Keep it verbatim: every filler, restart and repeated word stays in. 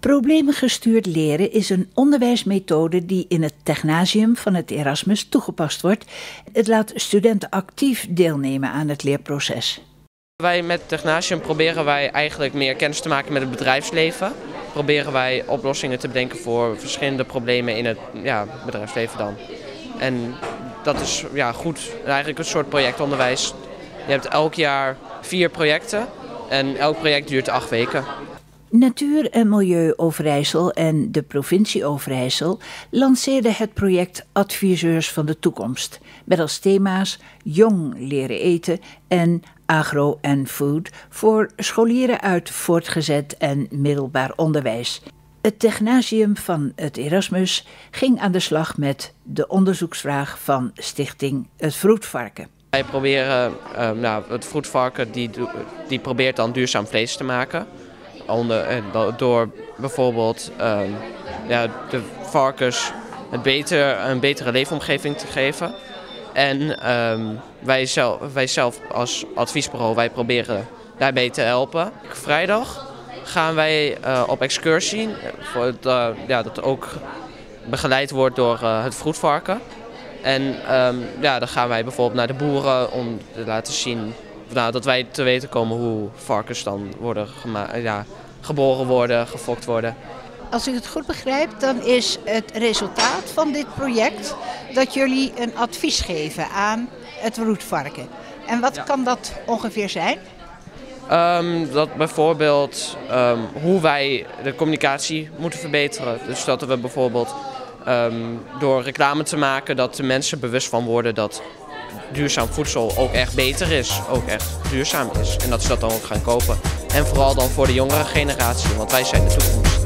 Probleemgestuurd leren is een onderwijsmethode die in het Technasium van het Erasmus toegepast wordt. Het laat studenten actief deelnemen aan het leerproces. Wij met Technasium proberen wij eigenlijk meer kennis te maken met het bedrijfsleven. Proberen wij oplossingen te bedenken voor verschillende problemen in het ja, bedrijfsleven dan. En dat is ja, goed, eigenlijk een soort projectonderwijs. Je hebt elk jaar vier projecten en elk project duurt acht weken. Natuur en Milieu Overijssel en de provincie Overijssel lanceerden het project Adviseurs van de Toekomst, met als thema's Jong leren eten en Agro en Food voor scholieren uit voortgezet en middelbaar onderwijs. Het Technasium van het Erasmus ging aan de slag met de onderzoeksvraag van Stichting Het Vroedvarken. Wij proberen, uh, nou, het vroedvarken die, die probeert dan duurzaam vlees te maken. Onder, door bijvoorbeeld uh, ja, de varkens het beter, een betere leefomgeving te geven. En um, wij, zelf, wij zelf als adviesbureau wij proberen daarbij te helpen. Vrijdag gaan wij uh, op excursie, voor het, uh, ja, dat ook begeleid wordt door uh, het vroedvarken. En um, ja, dan gaan wij bijvoorbeeld naar de boeren om te laten zien nou, dat wij te weten komen hoe varkens dan worden gema- ja, geboren worden, gefokt worden. Als ik het goed begrijp, dan is het resultaat van dit project dat jullie een advies geven aan het vroedvarken. En wat ja. kan dat ongeveer zijn? Um, dat bijvoorbeeld um, hoe wij de communicatie moeten verbeteren. Dus dat we bijvoorbeeld um, door reclame te maken dat de mensen bewust van worden dat duurzaam voedsel ook echt beter is, ook echt duurzaam is. En dat ze dat dan ook gaan kopen. En vooral dan voor de jongere generatie, want wij zijn de toekomst.